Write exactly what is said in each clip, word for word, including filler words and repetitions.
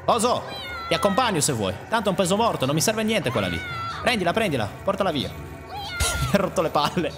Oso, ti accompagno se vuoi. Tanto è un peso morto, non mi serve niente quella lì. Prendila, prendila, portala via. Mi ha rotto le palle.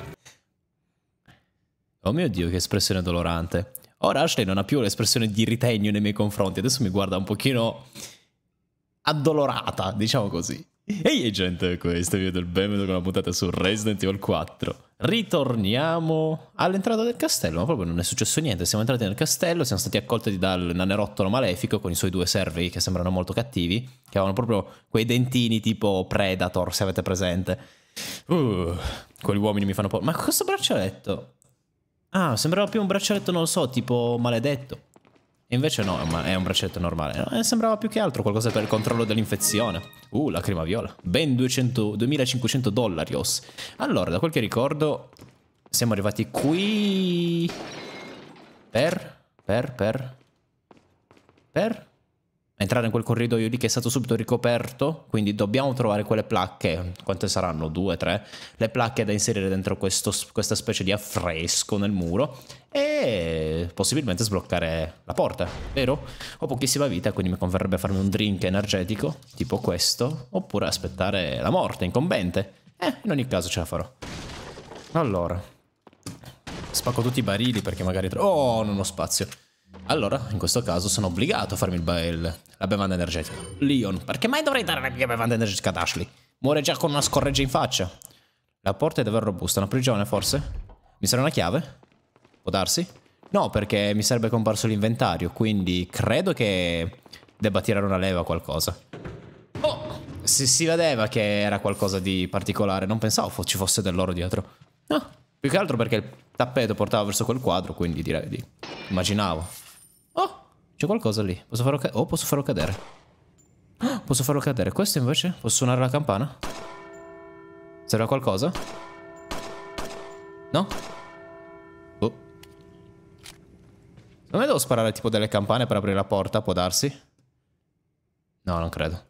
Oh mio Dio, che espressione dolorante. Ora Ashley non ha più l'espressione di ritegno nei miei confronti. Adesso mi guarda un pochino addolorata, diciamo così. Ehi gente, questo è il video del benvenuto con una puntata su Resident Evil quattro. Ritorniamo all'entrata del castello, ma proprio non è successo niente. Siamo entrati nel castello, siamo stati accolti dal nanerottolo malefico con i suoi due servi che sembrano molto cattivi, che avevano proprio quei dentini tipo Predator, se avete presente. Uh, quegli uomini mi fanno paura. Ma questo braccialetto? Ah, sembrava più un braccialetto, non lo so, tipo maledetto. E invece no, ma è un braccialetto normale. No, sembrava più che altro qualcosa per il controllo dell'infezione. Uh, lacrima viola. Ben duecento, duemilacinquecento dollarios. Allora, da quel che ricordo, siamo arrivati qui... Per? Per? Per? Per? Entrare in quel corridoio lì che è stato subito ricoperto. Quindi dobbiamo trovare quelle placche. Quante saranno? Due, tre? Le placche da inserire dentro questo, questa specie di affresco nel muro. E possibilmente sbloccare la porta, vero? Ho pochissima vita, quindi mi converrebbe farmi un drink energetico, tipo questo. Oppure aspettare la morte incombente. Eh, in ogni caso ce la farò. Allora. Spacco tutti i barili perché magari... Oh, non ho spazio. Allora, in questo caso sono obbligato a farmi il, il, la bevanda energetica. Leon, perché mai dovrei dare la mia bevanda energetica ad Ashley? Muore già con una scorreggia in faccia. La porta è davvero robusta, una prigione forse? Mi serve una chiave? Può darsi? No, perché mi sarebbe comparso l'inventario, quindi credo che debba tirare una leva o qualcosa. Oh, si, si vedeva che era qualcosa di particolare, non pensavo ci fosse dell'oro dietro. No, più che altro perché il tappeto portava verso quel quadro, quindi direi di... immaginavo. Oh, c'è qualcosa lì. Posso farlo cadere? Oh, posso farlo cadere. Oh, posso farlo cadere. Questo invece? Posso suonare la campana? Serve a qualcosa? No? Oh. Non me devo sparare tipo delle campane per aprire la porta, può darsi? No, non credo.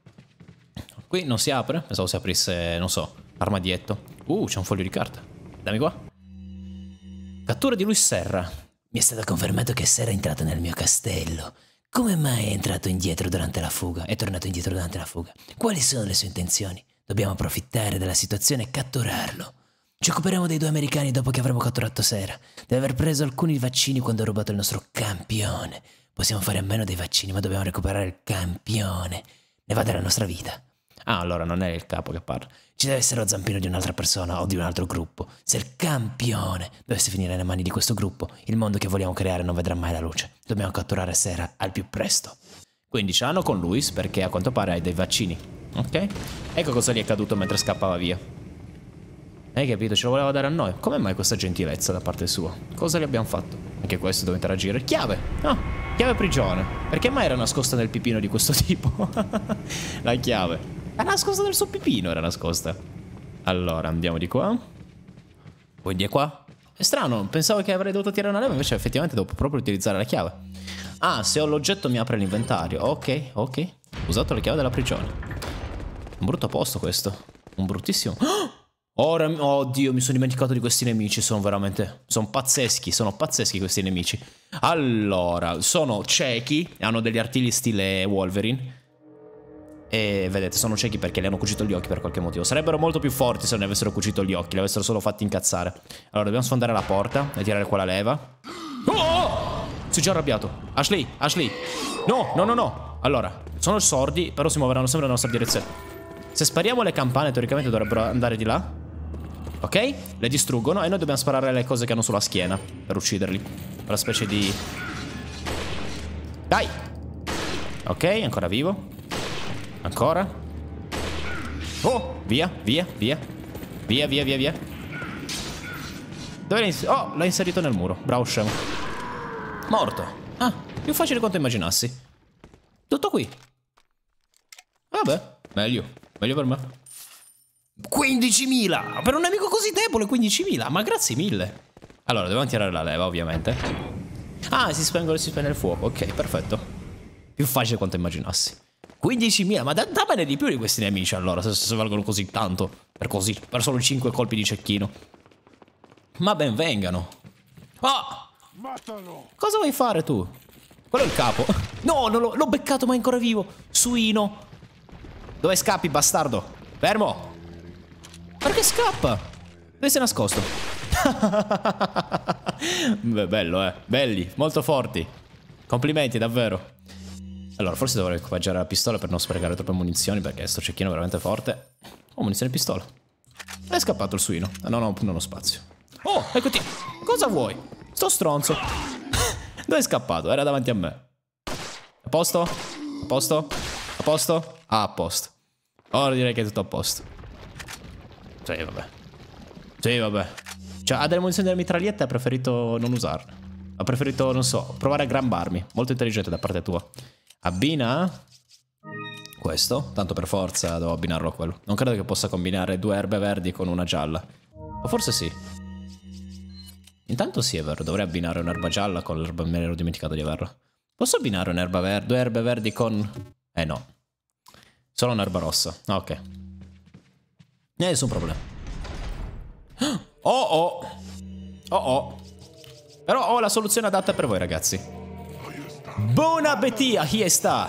Qui non si apre? Pensavo si aprisse, non so, armadietto. Uh, c'è un foglio di carta. Dammi qua. Cattura di Luis Serra. Mi è stato confermato che Serra è entrato nel mio castello. Come mai è entrato indietro durante la fuga? È tornato indietro durante la fuga. Quali sono le sue intenzioni? Dobbiamo approfittare della situazione e catturarlo. Ci occuperemo dei due americani dopo che avremo catturato Serra. Deve aver preso alcuni vaccini quando ha rubato il nostro campione. Possiamo fare a meno dei vaccini, ma dobbiamo recuperare il campione. Ne va della nostra vita. Ah, allora non è il capo che parla. Ci deve essere lo zampino di un'altra persona o di un altro gruppo. Se il campione dovesse finire nelle mani di questo gruppo, il mondo che vogliamo creare non vedrà mai la luce. Dobbiamo catturare Serra al più presto. Quindi ce l'hanno con Luis perché a quanto pare hai dei vaccini. Ok? Ecco cosa gli è accaduto mentre scappava via. Hai capito? Ce lo voleva dare a noi. Come mai questa gentilezza da parte sua? Cosa gli abbiamo fatto? Anche questo dove interagire. Chiave! Ah, chiave prigione. Perché mai era nascosta nel pipino di questo tipo? La chiave. Era nascosta nel suo pipino, era nascosta. Allora, andiamo di qua. Poi di qua. È strano, pensavo che avrei dovuto tirare una leva, invece effettivamente devo proprio utilizzare la chiave. Ah, se ho l'oggetto mi apre l'inventario. Ok, ok. Ho usato la chiave della prigione. Un brutto posto questo. Un bruttissimo... Ora, oddio, mi sono dimenticato di questi nemici. Sono veramente... Sono pazzeschi, sono pazzeschi questi nemici. Allora, sono ciechi. Hanno degli artigli stile Wolverine. E vedete, sono ciechi perché le hanno cucito gli occhi per qualche motivo. Sarebbero molto più forti se non ne avessero cucito gli occhi. Li avessero solo fatti incazzare. Allora, dobbiamo sfondare la porta e tirare quella leva. Oh! Si è già arrabbiato. Ashley, Ashley. No, no, no, no. Allora, sono sordi, però si muoveranno sempre nella nostra direzione. Se spariamo le campane, teoricamente dovrebbero andare di là. Ok? Le distruggono e noi dobbiamo sparare le cose che hanno sulla schiena per ucciderli. Una specie di... Dai! Ok, ancora vivo. Ancora. Oh, via, via, via. Via, via, via, via. Dove l'hai inserito? Oh, l'ha inserito nel muro. Bravo scemo. Morto. Ah, più facile quanto immaginassi. Tutto qui. Vabbè, meglio. Meglio per me. quindicimila. Per un nemico così debole, quindicimila. Ma grazie mille. Allora, dobbiamo tirare la leva, ovviamente. Ah, si spengono e si spegne il fuoco. Ok, perfetto. Più facile quanto immaginassi. quindicimila, ma da, dammene di più di questi nemici allora, se, se valgono così tanto. Per così, per solo cinque colpi di cecchino. Ma ben vengano. Oh! Cosa vuoi fare tu? Quello è il capo. No, non l'ho beccato, ma è ancora vivo. Suino. Dove scappi, bastardo? Fermo. Perché scappa? Dove sei nascosto? Beh, bello, eh. Belli, molto forti. Complimenti, davvero. Allora, forse dovrei equipaggiare la pistola per non sprecare troppe munizioni, perché sto cecchino è veramente forte. Oh, munizione e pistola. È scappato il suino. Ah, no, no, non ho spazio. Oh, eccoti. Cosa vuoi? Sto stronzo. Dove è scappato? Era davanti a me. A posto? A posto? A posto? Ah, a posto. Ora direi che è tutto a posto. Sì, vabbè. Sì, vabbè. Cioè, ha delle munizioni delle mitragliette e ha preferito non usarle. Ha preferito, non so, provare a grambarmi. Molto intelligente da parte tua. Abbina questo. Tanto per forza devo abbinarlo a quello. Non credo che possa combinare due erbe verdi con una gialla. O forse sì. Intanto sì, è vero. Dovrei abbinare un'erba gialla con l'erba... Me ne ero dimenticato di averla. Posso abbinare un'erba verde? Due erbe verdi con... Eh no. Solo un'erba rossa. Ah, ok. Nessun problema. Oh oh. Oh oh. Però ho la soluzione adatta per voi, ragazzi. Buon appetito, a chi sta?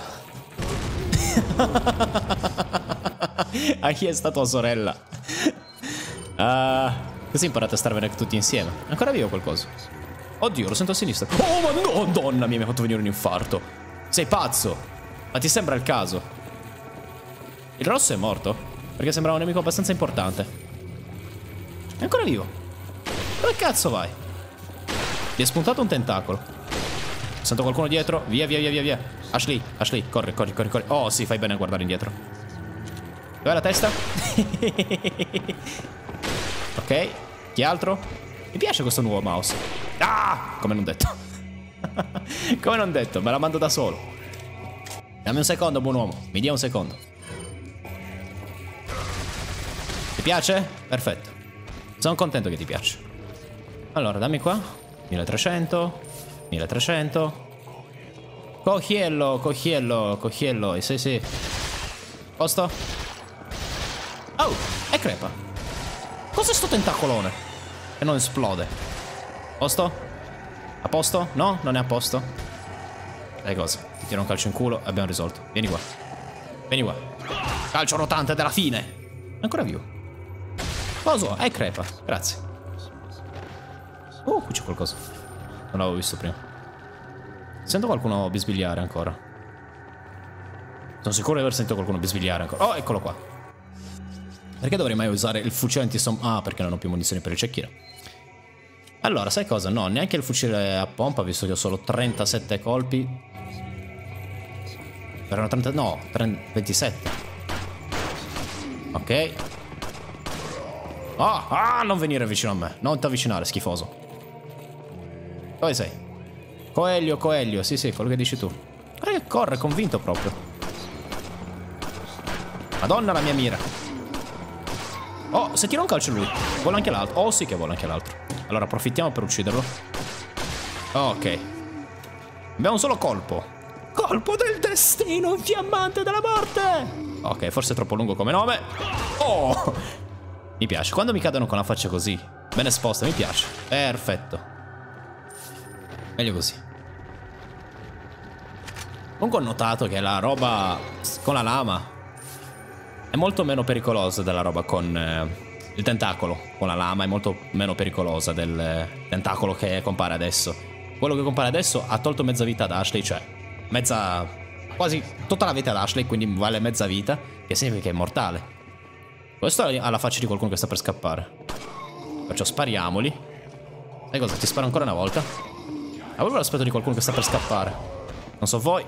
A chi è sta tua sorella? Uh, così imparate a starvene tutti insieme. Ancora vivo qualcosa? Oddio, lo sento a sinistra. Oh, ma no, donna mia, mi ha fatto venire un infarto. Sei pazzo. Ma ti sembra il caso? Il rosso è morto? Perché sembrava un nemico abbastanza importante. È ancora vivo. Dove cazzo vai? Gli è spuntato un tentacolo. Sento qualcuno dietro. Via, via, via, via, via. Ashley, Ashley, corri, corri, corri, corri. Oh, sì, fai bene a guardare indietro. Dov'è la testa? Ok. Chi altro? Mi piace questo nuovo mouse. Ah! Come non detto. Come non detto, me la mando da solo. Dammi un secondo, buon uomo. Mi dia un secondo. Ti piace? Perfetto. Sono contento che ti piaccia. Allora, dammi qua. milletrecento. milletrecento. Cogiello, cogiello, cogiello. Sì, sì. Posto? Oh, è crepa. Cos'è sto tentacolone? Che non esplode. Posto? A posto? No, non è a posto. Sai cosa? Ti tiro un calcio in culo e abbiamo risolto. Vieni qua. Vieni qua. Calcio rotante della fine. Ancora vivo. Cosa? È crepa. Grazie. Oh, qui c'è qualcosa. Non l'avevo visto prima. Sento qualcuno bisbigliare ancora. Sono sicuro di aver sentito qualcuno bisbigliare ancora. Oh, eccolo qua. Perché dovrei mai usare il fucile anti-som... Ah, perché non ho più munizioni per il cecchino. Allora, sai cosa? No, neanche il fucile a pompa, visto che ho solo trentasette colpi. Erano trenta... No, ventisette. Ok. Ah, ah, non venire vicino a me. Non ti avvicinare, schifoso. Dove sei? Coelho, Coelho. Sì, sì, quello che dici tu. Guarda che corre, convinto proprio. Madonna la mia mira. Oh, se tira un calcio lui. Vola anche l'altro. Oh, sì che vola anche l'altro. Allora, approfittiamo per ucciderlo. Oh, ok. Abbiamo un solo colpo. Colpo del destino, infiammante della morte. Ok, forse è troppo lungo come nome. Oh, mi piace. Quando mi cadono con la faccia così, ben esposta, mi piace. Perfetto. Meglio così. Comunque ho notato che la roba con la lama è molto meno pericolosa della roba con eh, il tentacolo. Con la lama è molto meno pericolosa del eh, tentacolo che compare adesso. Quello che compare adesso ha tolto mezza vita ad Ashley, cioè mezza... quasi tutta la vita ad Ashley, quindi vale mezza vita, che significa che è mortale. Questo ha la faccia di qualcuno che sta per scappare. Perciò spariamoli. Sai cosa? Ti sparo ancora una volta. Avevo l'aspetto di qualcuno che sta per scappare. Non so voi.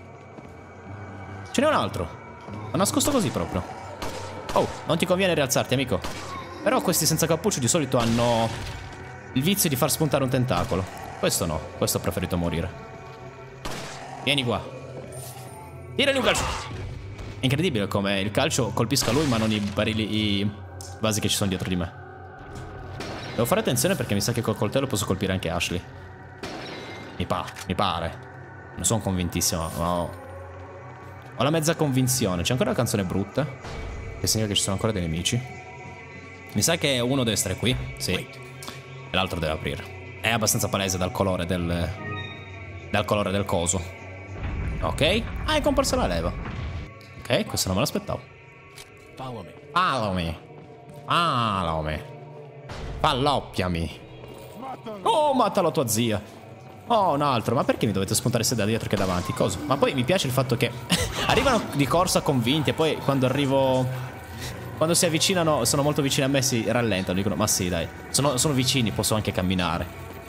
Ce n'è un altro. L'ho nascosto così proprio. Oh, non ti conviene rialzarti, amico. Però questi senza cappuccio di solito hanno il vizio di far spuntare un tentacolo. Questo no, questo ho preferito morire. Vieni qua. Tirali un calcio. È incredibile come il calcio colpisca lui ma non i barili, i vasi che ci sono dietro di me. Devo fare attenzione perché mi sa che col coltello posso colpire anche Ashley. Mi pa, mi pare. Non sono convintissimo, no. Ho la mezza convinzione. C'è ancora una canzone brutta, che significa che ci sono ancora dei nemici. Mi sa che uno deve stare qui. Sì. E l'altro deve aprire. È abbastanza palese dal colore del Dal colore del coso. Ok. Ah, è comparsa la leva. Ok, questo non me l'aspettavo. Follow me. Follow me. Follow me. Palloppiami. Oh, mata la tua zia. Oh, un altro. Ma perché mi dovete spuntare sia da dietro che davanti? Cosa? Ma poi mi piace il fatto che arrivano di corsa convinti e poi quando arrivo... Quando si avvicinano, sono molto vicini a me, si rallentano. Dicono, ma sì, dai. Sono, sono vicini, posso anche camminare.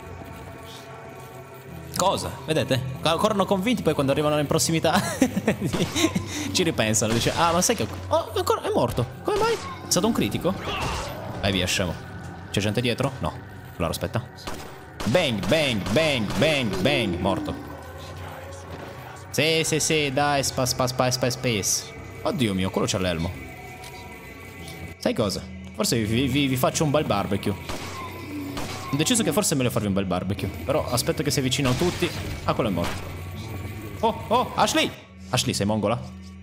Cosa? Vedete? Corrono convinti, poi quando arrivano in prossimità ci ripensano. Dice, ah, ma sai che... Oh, ancora è morto. Come mai? È stato un critico? Vai via, scemo. C'è gente dietro? No. Allora, aspetta. Bang, bang, bang, bang, bang. Morto. Sì, sì, sì, dai, spa, spa, spa, spa, space. Oddio mio, quello c'ha l'elmo. Sai cosa? Forse vi, vi, vi faccio un bel barbecue. Ho deciso che forse è meglio farvi un bel barbecue. Però aspetto che si avvicinano tutti. Ah, quello è morto. Oh, oh, Ashley! Ashley, sei mongola?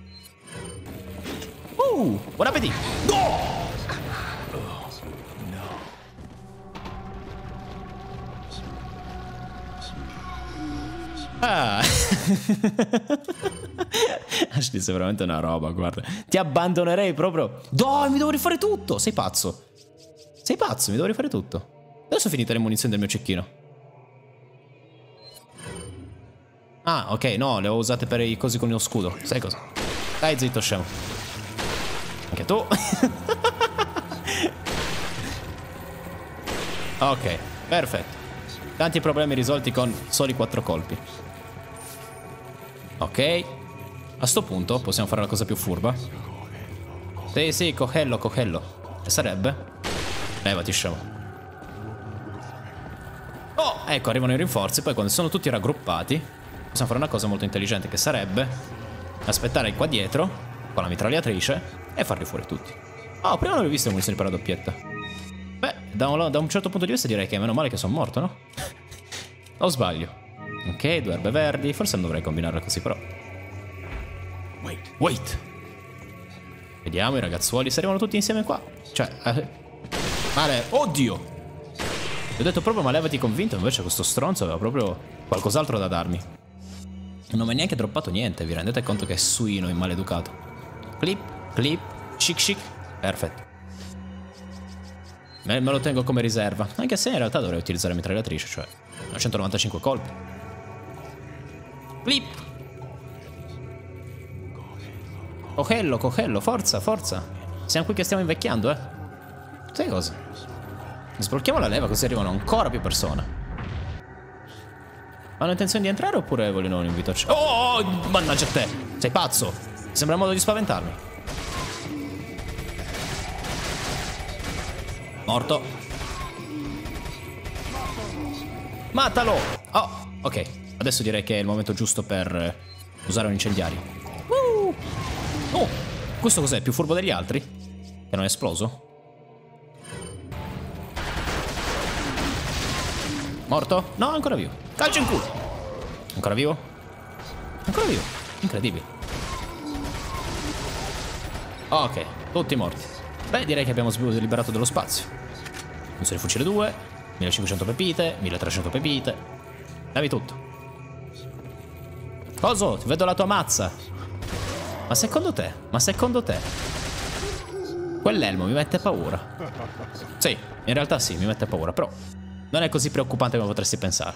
Uh, buon appetito! No! Ah. Ashley sei veramente una roba, guarda. Ti abbandonerei proprio. Dai, mi devo rifare tutto. Sei pazzo. Sei pazzo, mi devo rifare tutto. Adesso ho finito le munizioni del mio cecchino. Ah, ok, no, le ho usate per i cosi con lo scudo. Sai cosa? Dai, zitto, scemo. Anche tu. Ok, perfetto. Tanti problemi risolti con soli quattro colpi. Ok. A sto punto possiamo fare la cosa più furba. Sì, sì, cogello, cogello. E sarebbe? Levati, scemo. Oh, ecco, arrivano i rinforzi. Poi quando sono tutti raggruppati possiamo fare una cosa molto intelligente, che sarebbe aspettare qua dietro con la mitragliatrice e farli fuori tutti. Oh, prima non ho visto le munizioni per la doppietta. Beh, da un, da un certo punto di vista direi che è meno male che sono morto, no? O sbaglio? Ok, due erbe verdi. Forse non dovrei combinarle così, però. Wait, wait. Vediamo i ragazzuoli se arrivano tutti insieme qua. Cioè, eh, male. Oddio. Ti ho detto proprio ma levati convinto. Invece questo stronzo aveva proprio qualcos'altro da darmi. Non mi ha neanche droppato niente. Vi rendete conto che è suino e maleducato. Clip, clip, chic chic. Perfetto. Me, me lo tengo come riserva. Anche se in realtà dovrei utilizzare la mitragliatrice. Cioè centonovantacinque colpi. Clip. Cogello, cogello, forza, forza. Siamo qui che stiamo invecchiando, eh. Sai cosa? Sblocchiamo la leva così arrivano ancora più persone. Hanno intenzione di entrare oppure vogliono un invito a c- Oh, mannaggia a te. Sei pazzo. Sembra un modo di spaventarmi. Morto. Matalo. Oh, ok. Adesso direi che è il momento giusto per usare un incendiario. Uh. Oh, questo cos'è? Più furbo degli altri? Che non è esploso? Morto? No, ancora vivo. Calcio in culo. Ancora vivo? Ancora vivo. Incredibile. Ok, tutti morti. Beh, direi che abbiamo liberato dello spazio. Munizioni fucile due, millecinquecento pepite, milletrecento pepite. Davi tutto. Coso, ti vedo la tua mazza. Ma secondo te? Ma secondo te? Quell'elmo mi mette paura. Sì, in realtà sì, mi mette paura, però non è così preoccupante come potresti pensare.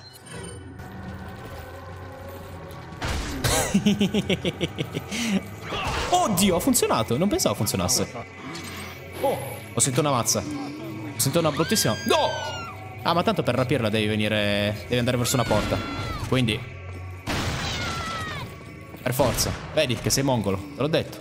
Oddio, ha funzionato. Non pensavo funzionasse. Oh, ho sentito una mazza. Ho sentito una bruttissima. No! Ah, ma tanto per rapirla devi venire. Devi andare verso una porta. Quindi per forza. Vedi che sei mongolo. Te l'ho detto.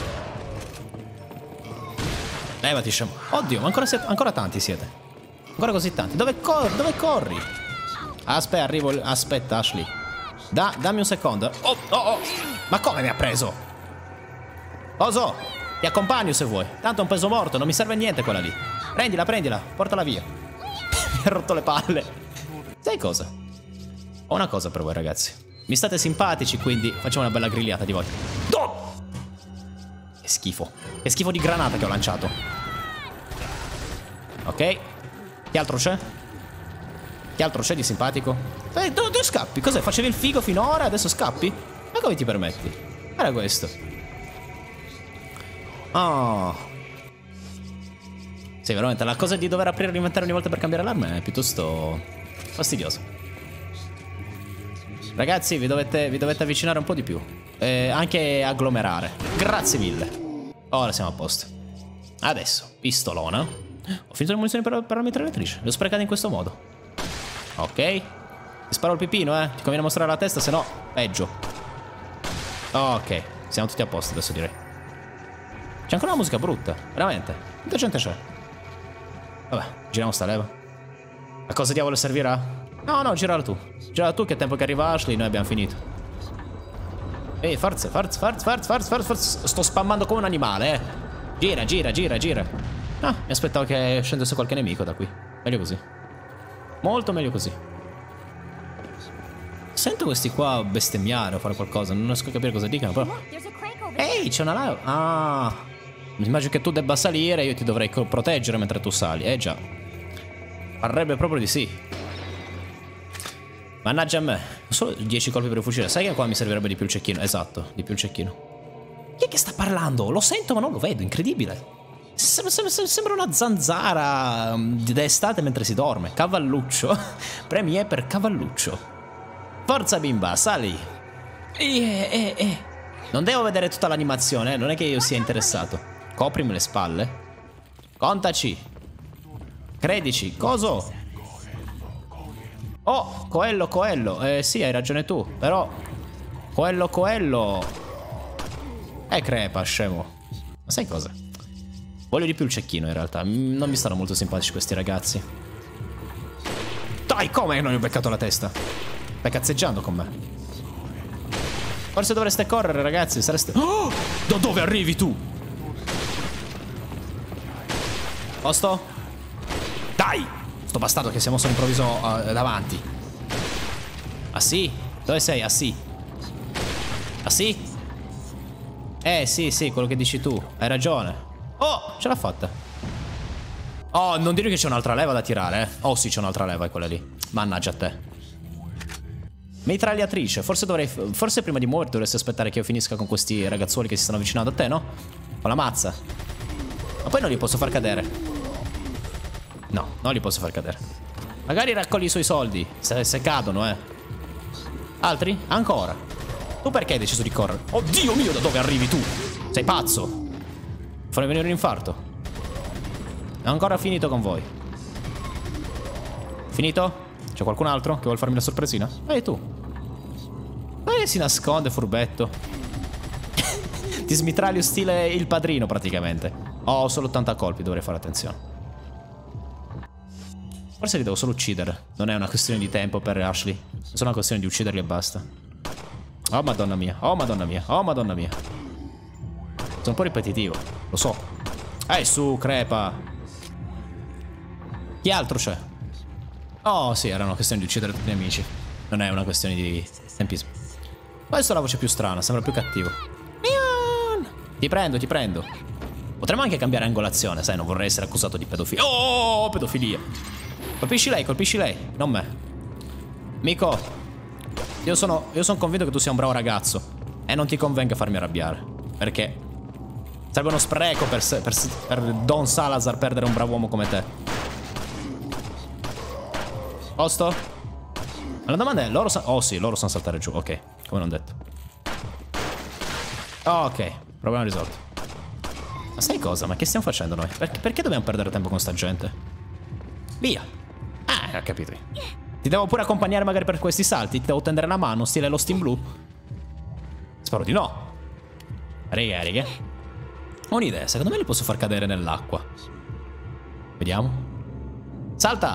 Levati, scemo. Oddio, ma ancora, ancora tanti siete. Ancora così tanti. Dove, cor dove corri? Aspetta, arrivo. Aspetta, Ashley. Da, dammi un secondo. Oh, oh, oh. Ma come mi ha preso? Oso, ti accompagno se vuoi. Tanto è un peso morto, non mi serve a niente quella lì. Prendila, prendila, portala via. Mi ha rotto le palle. Sai cosa? Ho una cosa per voi, ragazzi. Mi state simpatici, quindi facciamo una bella grigliata di voi. Oh! Che schifo. Che schifo di granata che ho lanciato. Ok. Che altro c'è? Che altro c'è di simpatico? Eh, dove, dove scappi? Cos'è? Facevi il figo finora, adesso scappi? Ma come ti permetti? Era questo. Oh. Sì, veramente, la cosa di dover aprire l'inventario ogni volta per cambiare l'arma è piuttosto fastidiosa. Ragazzi, vi dovete, vi dovete avvicinare un po' di più. Eh, anche agglomerare. Grazie mille. Ora siamo a posto. Adesso, pistolona. Ho finito le munizioni per, per la mitragliatrice. Le ho sprecate in questo modo. Ok. Ti sparo il pipino, eh. Ti conviene mostrare la testa, se no, peggio. Ok. Siamo tutti a posto, adesso direi. C'è ancora una musica brutta. Veramente. Quanta gente c'è? Vabbè, giriamo sta leva. A cosa diavolo servirà? No, no, girala tu. Girala tu che è tempo che arriva Ashley, noi abbiamo finito. Ehi, forza, forza, forza, forza, forza, forza, forza. Sto spammando come un animale, eh. Gira, gira, gira, gira. Ah, mi aspettavo che scendesse qualche nemico da qui. Meglio così. Molto meglio così. Sento questi qua bestemmiare o fare qualcosa. Non riesco a capire cosa dicano, però. Ehi, c'è una lava. Ah. Mi immagino che tu debba salire e io ti dovrei proteggere mentre tu sali. Eh già. Parrebbe proprio di sì. Mannaggia a me. Solo dieci colpi per il fucile. Sai che qua mi servirebbe di più il cecchino? Esatto, di più il cecchino. Chi è che sta parlando? Lo sento ma non lo vedo, incredibile. Sembra, sembra, sembra una zanzara d'estate mentre si dorme. Cavalluccio. Premi E per cavalluccio. Forza bimba, sali. Eh, eh, eh. Non devo vedere tutta l'animazione, eh. Non è che io sia interessato. Coprimi le spalle. Contaci. Credici. Coso? Oh, Coello, Coello. Eh sì, hai ragione tu. Però Coello, Coello è crepa, scemo. Ma sai cosa? Voglio di più il cecchino in realtà. Non mi stanno molto simpatici questi ragazzi. Dai, come non gli ho beccato la testa? Stai cazzeggiando con me. Forse dovreste correre, ragazzi. Sareste... Oh! Da dove arrivi tu? Posto? Dai! Sto bastardo che siamo solo improvviso uh, davanti. Ah sì? Dove sei? Ah sì? Ah sì? Eh sì, sì, quello che dici tu. Hai ragione. Oh, ce l'ha fatta. Oh, non dire che c'è un'altra leva da tirare, eh. Oh sì, c'è un'altra leva, è quella lì. Mannaggia a te. Mitragliatrice. Forse dovrei... Forse prima di muoverti dovresti aspettare che io finisca con questi ragazzuoli che si stanno avvicinando a te, no? Con la mazza. Ma poi non li posso far cadere. No, non li posso far cadere. Magari raccogli i suoi soldi. Se, se cadono, eh. Altri? Ancora. Tu perché hai deciso di correre? Oddio mio, da dove arrivi tu? Sei pazzo. Farmi venire un infarto. È ancora finito con voi. Finito? C'è qualcun altro che vuole farmi una sorpresina? Ehi tu. Ma che si nasconde, furbetto. Ti smitraglio stile il padrino praticamente. Ho solo ottanta colpi, dovrei fare attenzione. Forse li devo solo uccidere. Non è una questione di tempo per Ashley. È solo una questione di ucciderli e basta. Oh madonna mia. Oh madonna mia. Oh madonna mia. Sono un po' ripetitivo. Lo so. Eh su, crepa. Chi altro c'è? Oh sì, era una questione di uccidere tutti i nemici. Non è una questione di tempismo. Questa è la voce più strana. Sembra più cattivo. Ti prendo, ti prendo. Potremmo anche cambiare angolazione. Sai, non vorrei essere accusato di pedofilia. Oh, pedofilia. Colpisci lei, colpisci lei, non me. Mico, io sono, io sono convinto che tu sia un bravo ragazzo. E non ti convenga farmi arrabbiare. Perché sarebbe uno spreco per, se, per, per Don Salazar perdere un bravo uomo come te. Posto? Ma la domanda è, loro sanno... Oh sì, loro sanno saltare giù, ok. Come non detto. Oh, ok, problema risolto. Ma sai cosa? Ma che stiamo facendo noi? Perché, perché dobbiamo perdere tempo con sta gente? Via. Ah, ho capito. Ti devo pure accompagnare magari per questi salti? Ti devo tendere la mano, stile lo Steam Blue? Spero di no. Riga, riga. Ho un'idea, secondo me li posso far cadere nell'acqua. Vediamo. Salta!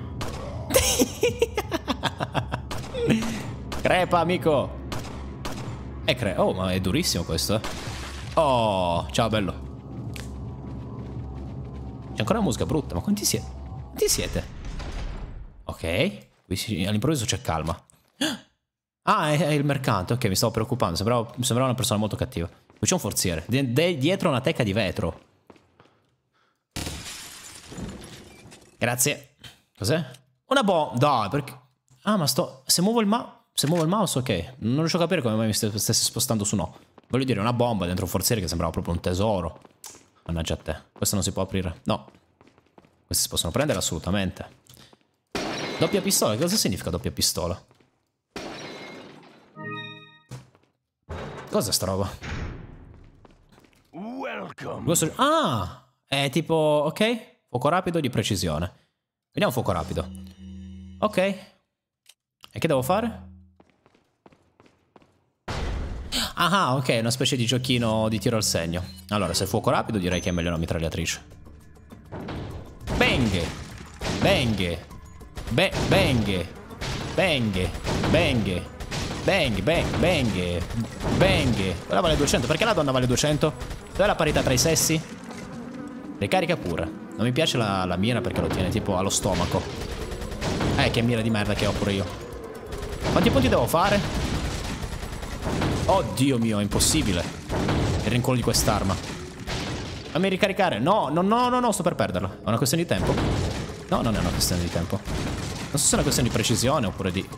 Crepa, amico. E cre... Oh, ma è durissimo questo, eh. Oh, ciao, bello. C'è ancora una musica brutta, ma quanti siete? Quanti siete? Ok, qui all'improvviso c'è calma. Ah, è, è il mercante. Ok, mi stavo preoccupando. Sembrava, sembrava una persona molto cattiva. Qui c'è un forziere. De, de, dietro una teca di vetro. Grazie. Cos'è? Una bomba. Dai, perché... Ah, ma sto... Se muovo il mouse... Se muovo il mouse, ok. Non riesco a capire come mai mi stessi spostando su no. Voglio dire, una bomba dentro un forziere che sembrava proprio un tesoro. Mannaggia a te. Questo non si può aprire. No. Questi si possono prendere assolutamente. Doppia pistola. Che cosa significa doppia pistola? Cos'è sta roba? Questo... Ah! È tipo... Ok. Fuoco rapido di precisione. Vediamo fuoco rapido. Ok. E che devo fare? Ah, ok, una specie di giochino di tiro al segno. Allora, se è fuoco rapido direi che è meglio una mitragliatrice. Bang! Bang! Be bang! Bang! Bang! Bang, bang, bang! Bang! Quella vale duecento. Perché la donna vale duecento? Dov'è la parità tra i sessi? Ricarica pure. Non mi piace la, la mira perché lo tiene tipo allo stomaco. Eh, che mira di merda che ho pure io. Quanti punti devo fare? Oddio mio, è impossibile. Il rincolo di quest'arma. Fammi ricaricare. No, no, no, no, no, sto per perderla. È una questione di tempo? No, non è una questione di tempo. Non so se è una questione di precisione oppure di...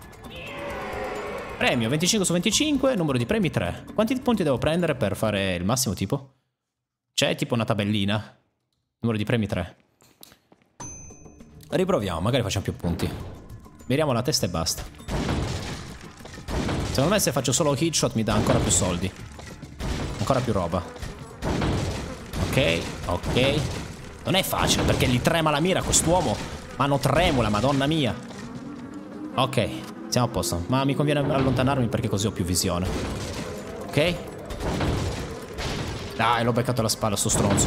Premio venticinque su venticinque, numero di premi tre. Quanti punti devo prendere per fare il massimo tipo? C'è tipo una tabellina. Numero di premi tre. Riproviamo, magari facciamo più punti. Miriamo la testa e basta. Secondo me se faccio solo headshot mi dà ancora più soldi. Ancora più roba. Ok, ok. Non è facile perché gli trema la mira a quest'uomo. Mano tremula, madonna mia. Ok, siamo a posto. Ma mi conviene allontanarmi perché così ho più visione. Ok. Dai, l'ho beccato alla spalla sto stronzo.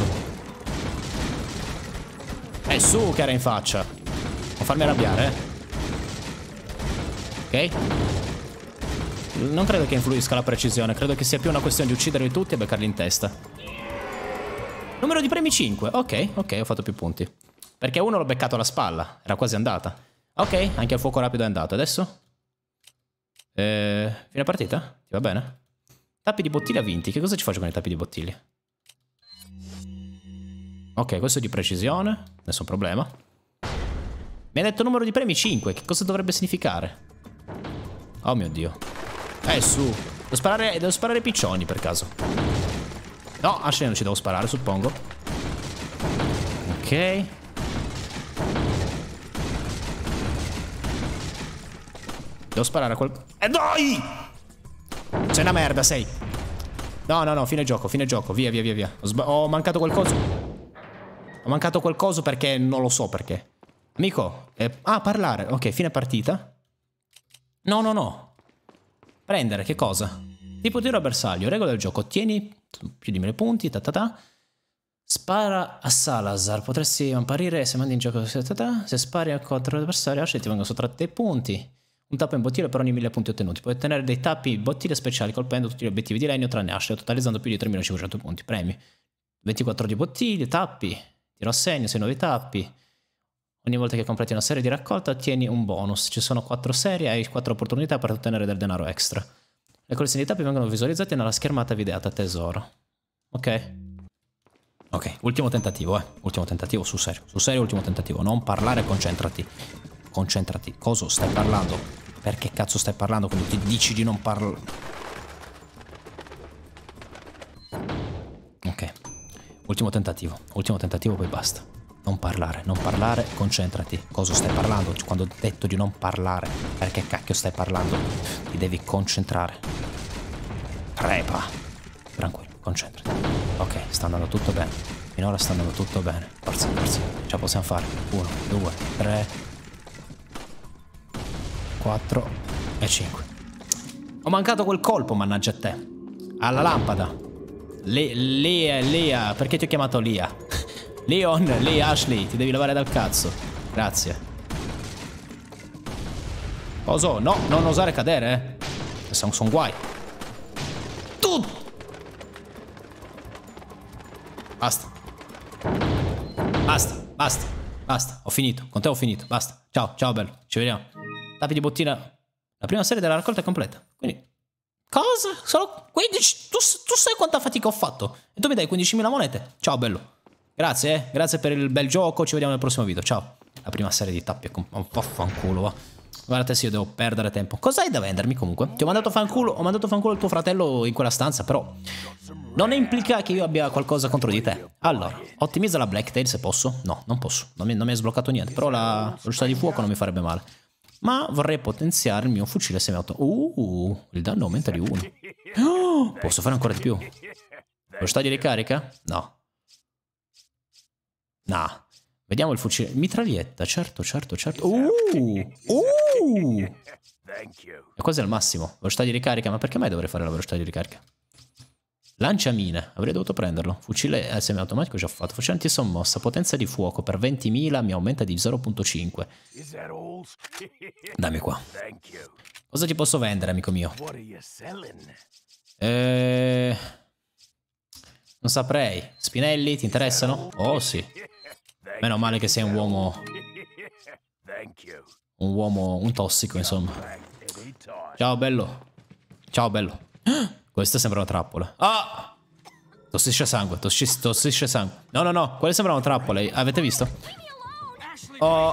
E su che era in faccia. Non farmi arrabbiare, eh. Ok. Non credo che influisca la precisione. Credo che sia più una questione di ucciderli tutti e beccarli in testa. Numero di premi cinque. Ok, ok, ho fatto più punti. Perché uno l'ho beccato alla spalla. Era quasi andata. Ok, anche il fuoco rapido è andato. Adesso? Eh, fine partita? Ti va bene? Tappi di bottiglia vinti. Che cosa ci faccio con i tappi di bottiglia? Ok, questo è di precisione. Nessun problema. Mi ha detto numero di premi cinque. Che cosa dovrebbe significare? Oh mio Dio. Eh, su. Devo sparare, devo sparare piccioni per caso. No, Ashley non ci devo sparare, suppongo. Ok. Devo sparare a quel... Eh, dai! Sei una merda, sei. No, no, no, fine gioco, fine gioco. Via, via, via, via. Ho, ho mancato qualcosa. Ho mancato qualcosa perché non lo so perché. Amico. Eh... Ah, parlare. Ok, fine partita. No, no, no. Prendere, che cosa? Tipo tiro a bersaglio, regola del gioco. Ottieni più di mille punti, ta ta ta. Spara a Salazar. Potresti apparire se mandi in gioco. Ta ta ta. Se spari a contro l'avversario, ti vengono sottratti dei punti. Un tappo in bottiglia per ogni mille punti ottenuti. Puoi ottenere dei tappi in bottiglie speciali colpendo tutti gli obiettivi di legno tranne Ashley, totalizzando più di tremilacinquecento punti. Premi. ventiquattro di bottiglie, tappi. Tiro a segno, sei nuovi tappi. Ogni volta che completi una serie di raccolta ottieni un bonus. Ci sono quattro serie e hai quattro opportunità per ottenere del denaro extra. Le collezioni di tappi vengono visualizzate nella schermata videata tesoro. Ok. Ok, ultimo tentativo, eh. Ultimo tentativo, sul serio. Sul serio, ultimo tentativo. Non parlare, concentrati. Concentrati. Cosa stai parlando? Perché cazzo stai parlando quando ti dici di non parlare? Ok. Ultimo tentativo. Ultimo tentativo, poi basta. Non parlare, non parlare, concentrati. Cosa stai parlando? Quando ho detto di non parlare, perché cacchio stai parlando? Ti devi concentrare. Crepa. Tranquillo, concentrati. Ok, sta andando tutto bene. Finora sta andando tutto bene. Forza, forza. Ce la possiamo fare. Uno, due, tre, quattro e cinque. Ho mancato quel colpo, mannaggia a te. Alla lampada. Le, Lea, Lea, perché ti ho chiamato Lia? Leon, lei Ashley, ti devi lavare dal cazzo. Grazie. Oso, no, non osare cadere, eh. Sono son guai. Tu! Basta. Basta, basta, basta. Ho finito, con te ho finito, basta. Ciao, ciao bello, ci vediamo. Tappi di bottina. La prima serie della raccolta è completa. Quindi... Cosa? Solo quindici? Tu, tu sai quanta fatica ho fatto? E tu mi dai quindicimila monete? Ciao bello. Grazie, eh. Grazie per il bel gioco. Ci vediamo nel prossimo video. Ciao. La prima serie di tappi è un po' fanculo, va. Guardate se io devo perdere tempo. Cos'hai da vendermi comunque? Ti ho mandato fanculo, ho mandato fanculo il tuo fratello in quella stanza, però non implica che io abbia qualcosa contro di te. Allora, ottimizza la Blacktail se posso. No, non posso, non mi, non mi è sbloccato niente, però la velocità di fuoco non mi farebbe male. Ma vorrei potenziare il mio fucile semiautomatico. Uh, il danno aumenta di uno. Oh, posso fare ancora di più. Velocità di ricarica? No. No. Vediamo il fucile. Mitraglietta, certo, certo, certo. Uh, uh. E quasi al massimo. Velocità di ricarica. Ma perché mai dovrei fare la velocità di ricarica? Lanciamine. Avrei dovuto prenderlo. Fucile eh, semiautomatico già fatto. Fucile antisommossa. Potenza di fuoco. Per ventimila mi aumenta di zero virgola cinque. Dammi qua. Cosa ti posso vendere, amico mio? Eh... Non saprei. Spinelli, ti interessano? Oh, sì. Meno male che sei un uomo... Un uomo... Un tossico, insomma. Ciao, bello. Ciao, bello. Questa sembra una trappola. Ah! Tossisce sangue, tossisce, tossisce sangue. No, no, no. Quelle sembrano trappole. Avete visto? Oh...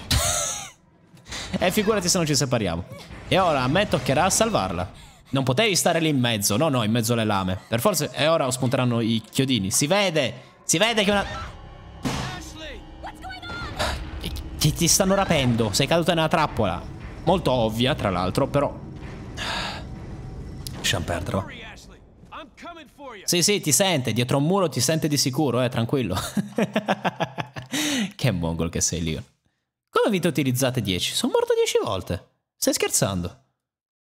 E figurati se non ci separiamo. E ora a me toccherà salvarla. Non potevi stare lì in mezzo. No, no, in mezzo alle lame. Per forza... E ora spunteranno i chiodini. Si vede! Si vede che una... Ti, ti stanno rapendo, sei caduta nella trappola. Molto ovvia, tra l'altro, però... Lasciamo perdere. Sì, sì, ti sente, dietro un muro ti sente di sicuro, eh, tranquillo. Che mongol che sei, Leon. Come avete utilizzate dieci? Sono morto dieci volte. Stai scherzando?